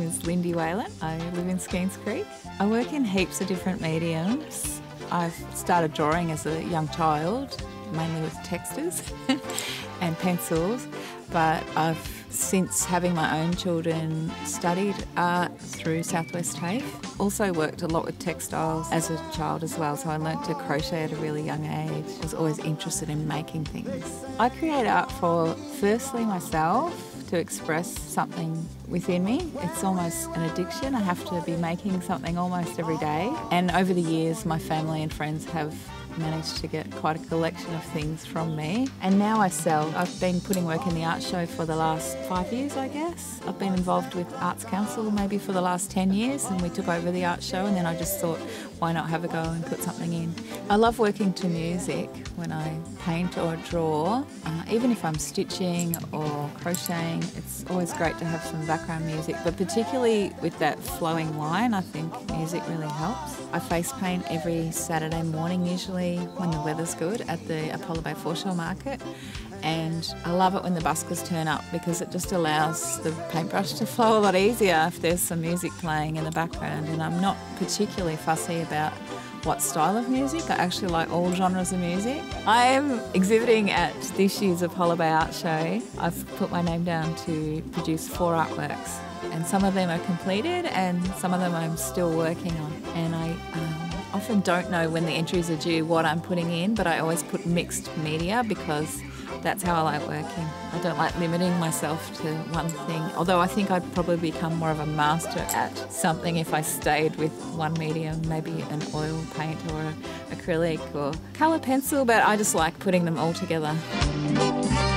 is Lyndi Whalen. I live in Skeens Creek. I work in heaps of different mediums. I've started drawing as a young child, mainly with textures and pencils, but I've, since having my own children, studied art through Southwest TAFE. Also worked a lot with textiles as a child as well, so I learnt to crochet at a really young age. I was always interested in making things. I create art for, firstly, myself, to express something within me. It's almost an addiction. I have to be making something almost every day. And over the years, my family and friends have managed to get quite a collection of things from me. And now I sell. I've been putting work in the art show for the last 5 years, I guess. I've been involved with Arts Council maybe for the last 10 years, and we took over the art show, and then I just thought, why not have a go and put something in? I love working to music when I paint or draw. Even if I'm stitching or crocheting, it's always great to have some background music, but particularly with that flowing line, I think music really helps. I face paint every Saturday morning usually when the weather's good at the Apollo Bay Foreshore Market, and I love it when the buskers turn up because it just allows the paintbrush to flow a lot easier if there's some music playing in the background. And I'm not particularly fussy about what style of music. I actually like all genres of music. I'm exhibiting at this year's Apollo Bay Art Show. I've put my name down to produce 4 artworks, and some of them are completed and some of them I'm still working on. And I often don't know when the entries are due what I'm putting in, but I always put mixed media because that's how I like working. I don't like limiting myself to one thing, although I think I'd probably become more of a master at something if I stayed with one medium, maybe an oil paint or acrylic or colour pencil, but I just like putting them all together.